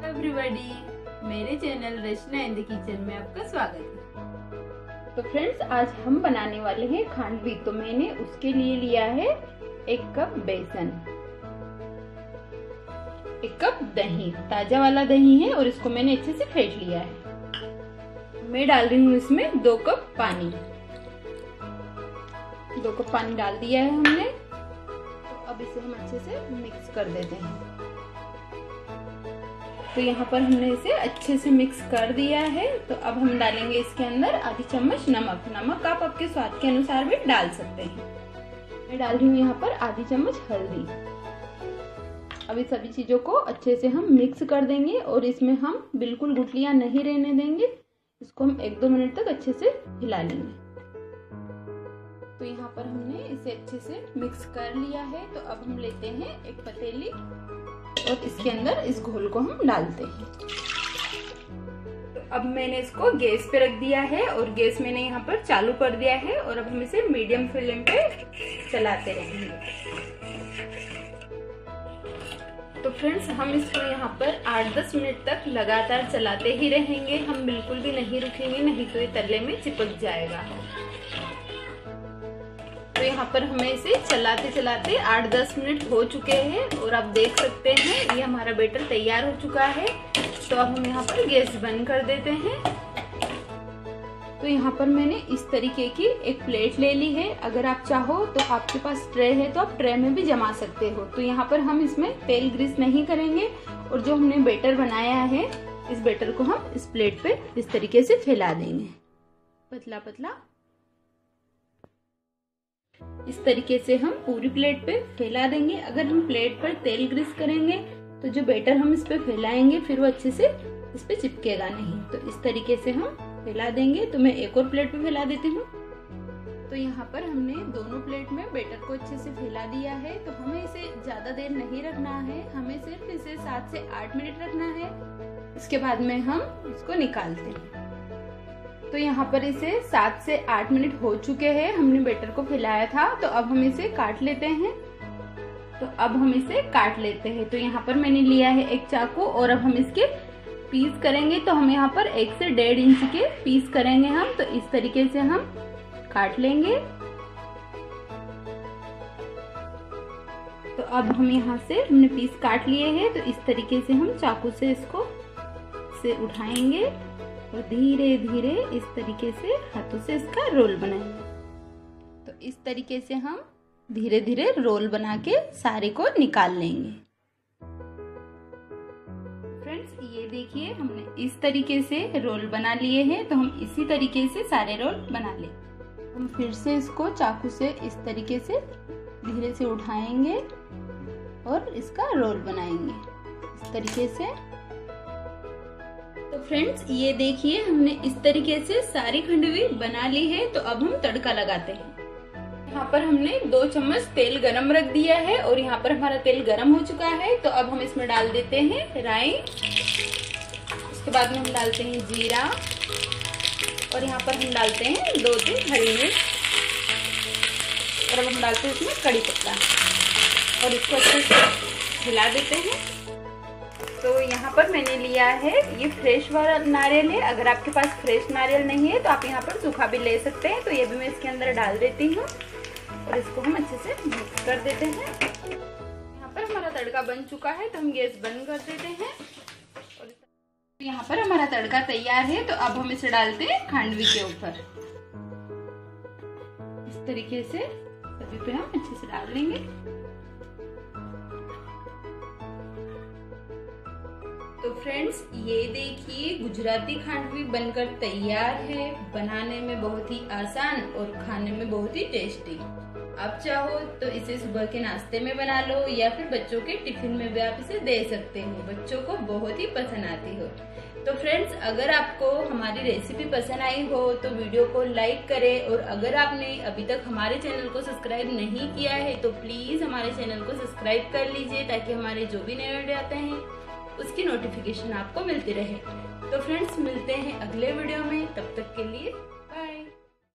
Everybody, मेरे channel Rachna in the kitchen में आपका स्वागत है। तो फ्रेंड्स, आज हम बनाने वाले हैं खांडवी। तो मैंने उसके लिए लिया है 1 कप बेसन, 1 कप दही, ताजा वाला दही है और इसको मैंने अच्छे से फेंट लिया है। मैं डाल रही हूँ इसमें 2 कप पानी। 2 कप पानी डाल दिया है हमने। तो अब इसे हम अच्छे से मिक्स कर देते हैं। तो यहाँ पर हमने इसे अच्छे से मिक्स कर दिया है। तो अब हम डालेंगे इसके अंदर आधी चम्मच नमक। नमक आप आपके स्वाद के अनुसार भी डाल सकते हैं। मैं डाल रही हूँ यहाँ पर आधी चम्मच हल्दी। अब इस सभी चीजों को अच्छे से हम मिक्स कर देंगे और इसमें हम बिल्कुल गुठलियां नहीं रहने देंगे। इसको हम 1-2 मिनट तक अच्छे से हिला लेंगे। तो यहाँ पर हमने इसे अच्छे से मिक्स कर लिया है। तो अब हम लेते हैं एक पतीली और इसके अंदर इस घोल को हम डालते हैं। तो अब मैंने इसको गैस पे रख दिया है और गैस मैंने यहाँ पर चालू कर दिया है और अब हम इसे मीडियम फ्लेम पे चलाते रहेंगे। तो फ्रेंड्स, हम इसको यहाँ पर 8-10 मिनट तक लगातार चलाते ही रहेंगे। हम बिल्कुल भी नहीं रुकेंगे, नहीं तो ये तले में चिपक जाएगा। तो यहाँ पर हमें इसे चलाते चलाते 8-10 मिनट हो चुके हैं और आप देख सकते हैं ये हमारा बैटर तैयार हो चुका है। तो अब हम यहाँ पर गैस बंद कर देते हैं। तो यहाँ पर मैंने इस तरीके की एक प्लेट ले ली है। अगर आप चाहो तो आपके पास ट्रे है तो आप ट्रे में भी जमा सकते हो। तो यहाँ पर हम इसमें तेल ग्रीस नहीं करेंगे और जो हमने बैटर बनाया है इस बैटर को हम इस प्लेट पे इस तरीके से फैला देंगे, पतला पतला। इस तरीके से हम पूरी प्लेट पे फैला देंगे। अगर हम प्लेट पर तेल ग्रीस करेंगे तो जो बैटर हम इस पे फैलाएंगे फिर वो अच्छे से इस पे चिपकेगा नहीं। तो इस तरीके से हम फैला देंगे। तो मैं एक और प्लेट पे फैला देती हूँ। तो यहाँ पर हमने दोनों प्लेट में बैटर को अच्छे से फैला दिया है। तो हमें इसे ज्यादा देर नहीं रखना है, हमें सिर्फ इसे 7 से 8 मिनट रखना है। इसके बाद में हम इसको निकालते हैं। तो यहाँ पर इसे 7 से 8 मिनट हो चुके हैं। हमने बैटर को फैलाया था। तो अब हम इसे काट लेते हैं। तो यहाँ पर मैंने लिया है एक चाकू और अब हम इसके पीस करेंगे। तो हम यहाँ पर 1 से 1.5 इंच के पीस करेंगे हम। तो इस तरीके से हम काट लेंगे। तो अब हम यहाँ से हमने पीस काट लिए हैं। तो इस तरीके से हम चाकू से इसको उठाएंगे और धीरे धीरे इस तरीके से हाथों से इसका रोल बनाएंगे। तो इस तरीके से हम धीरे धीरे रोल बना के सारे को निकाल लेंगे। फ्रेंड्स, ये देखिए हमने इस तरीके से रोल बना लिए हैं। तो हम इसी तरीके से सारे रोल बना लें। हम फिर से इसको चाकू से इस तरीके से धीरे से उठाएंगे और इसका रोल बनाएंगे इस तरीके से। तो फ्रेंड्स, ये देखिए हमने इस तरीके से सारी खंडवी बना ली है। तो अब हम तड़का लगाते हैं। यहाँ पर हमने 2 चम्मच तेल गरम रख दिया है और यहाँ पर हमारा तेल गरम हो चुका है। तो अब हम इसमें डाल देते हैं राई। उसके बाद में हम डालते हैं जीरा और यहाँ पर हम डालते हैं 2-3 हरी मिर्च और अब हम डालते हैं इसमें कड़ी पत्ता और इसको अच्छे से हिला देते हैं। तो यहाँ पर मैंने लिया है ये फ्रेश वाला नारियल है। अगर आपके पास फ्रेश नारियल नहीं है तो आप यहाँ पर सूखा भी ले सकते हैं। तो ये भी मैं इसके अंदर डाल देती हूँ और इसको हम अच्छे से मिक्स कर देते हैं। यहाँ पर हमारा तड़का बन चुका है। तो हम गैस बंद कर देते हैं और यहाँ पर हमारा तड़का तैयार है। तो अब हम इसे डालते हैं खांडवी के ऊपर। इस तरीके से सभी पे हम अच्छे से डाल लेंगे। तो फ्रेंड्स, ये देखिए गुजराती खांडवी बनकर तैयार है। बनाने में बहुत ही आसान और खाने में बहुत ही टेस्टी। आप चाहो तो इसे सुबह के नाश्ते में बना लो या फिर बच्चों के टिफिन में भी आप इसे दे सकते हो। बच्चों को बहुत ही पसंद आती हो। तो फ्रेंड्स, अगर आपको हमारी रेसिपी पसंद आई हो तो वीडियो को लाइक करें और अगर आपने अभी तक हमारे चैनल को सब्सक्राइब नहीं किया है तो प्लीज हमारे चैनल को सब्सक्राइब कर लीजिए ताकि हमारे जो भी नए वीडियो आते हैं उसकी नोटिफिकेशन आपको मिलती रहे। तो फ्रेंड्स, मिलते हैं अगले वीडियो में। तब तक के लिए